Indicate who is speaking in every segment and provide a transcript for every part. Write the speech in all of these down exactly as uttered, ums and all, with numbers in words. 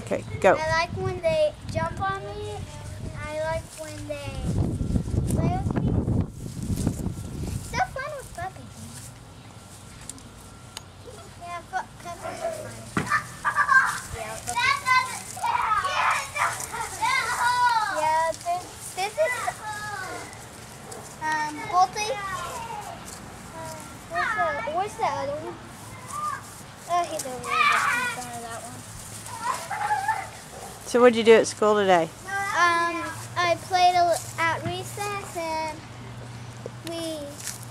Speaker 1: Okay, go.
Speaker 2: I like when they jump on me. I like when they play with me. So fun with puppies. Yeah, puppies are fun. Yeah, puppies are fun. Yeah, this, this is um, Bolty. Uh, where's, the, where's the other one? Oh, he's over there just in front of that one.
Speaker 1: So what did you do at school today?
Speaker 2: Um, I played a, at recess, and we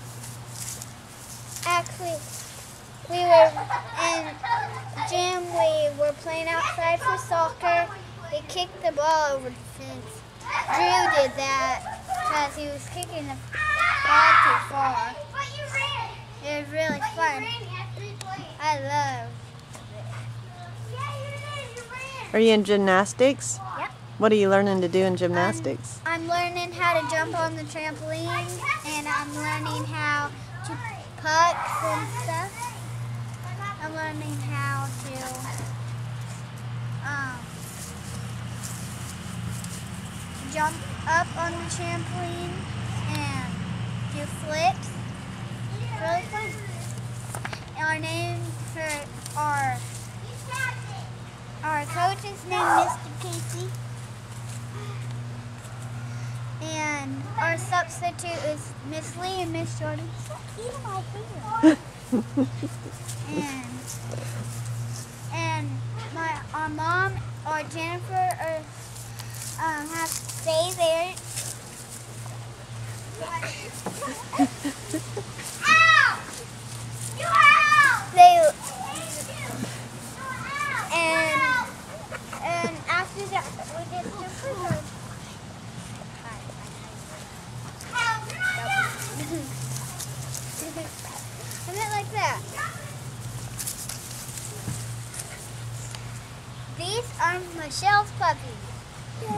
Speaker 2: actually, we were in gym, we were playing outside for soccer. We kicked the ball over the fence. Drew did that because he was kicking the ball too far. It was really fun. I love it.
Speaker 1: Are you in gymnastics?
Speaker 2: Yep.
Speaker 1: What are you learning to do in gymnastics?
Speaker 2: Um, I'm learning how to jump on the trampoline, and I'm learning how to pucks and stuff. I'm learning how to um, jump up on the trampoline and do flips. It's really fun. And our name for our our coach's name is Mister Casey. And our substitute is Miss Lee and Miss Jordan. Stop eating my hair. and and my our mom or Jennifer or um, have to stay there. Ow! You out! They and and after that we get to food. I meant like that. These are Michelle's puppies. They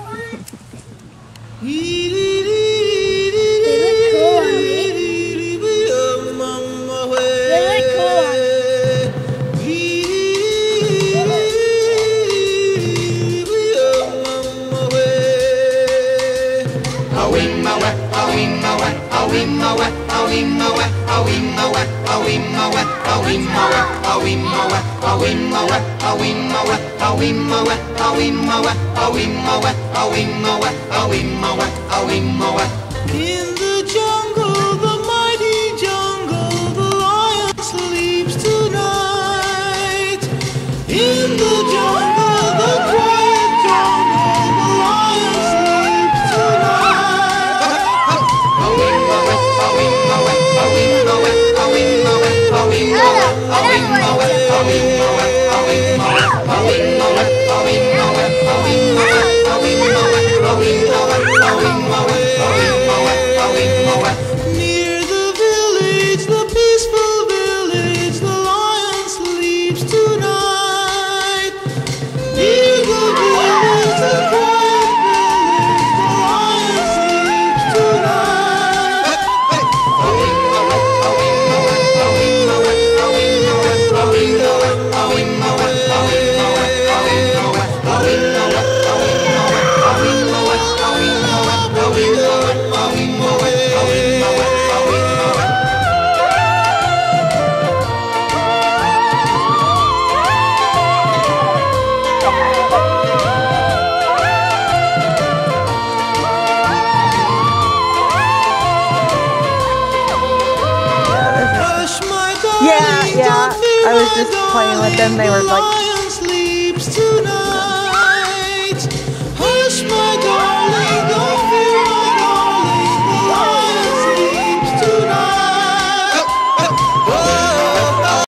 Speaker 2: look cool on me. They look cool on me.
Speaker 3: In the jungle, the mighty jungle, the lion sleeps tonight. In the jungle, the quiet jungle, the lion sleeps near the village, the peaceful village, the lion sleeps tonight. Near the village, the quiet village, the lion sleeps tonight.
Speaker 1: Yeah, yeah. I was just playing with them. They were like.
Speaker 3: Lion sleeps tonight.